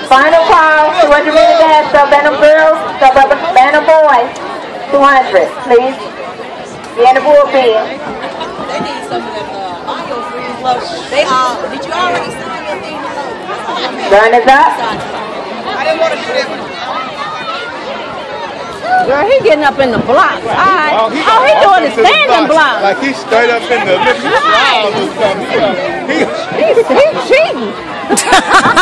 Final call, 200 meter dash, sub-bantam girls, sub-bantam boys. 200, please. Be in the bullpen. They need some of them biofreeze lotion. Did you already sign your thing? Gun is up. I didn't want to do that. Girl, he getting up in the block. Oh, he doing the standing block. Like he's straight up in the. Look, he's cheating.